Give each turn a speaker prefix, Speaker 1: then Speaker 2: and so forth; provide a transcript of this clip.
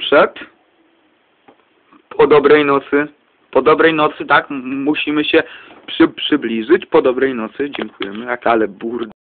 Speaker 1: poszedł. Po dobrej nocy. Po dobrej nocy, tak? Musimy się przybliżyć. Po dobrej nocy. Dziękujemy. Ale burda.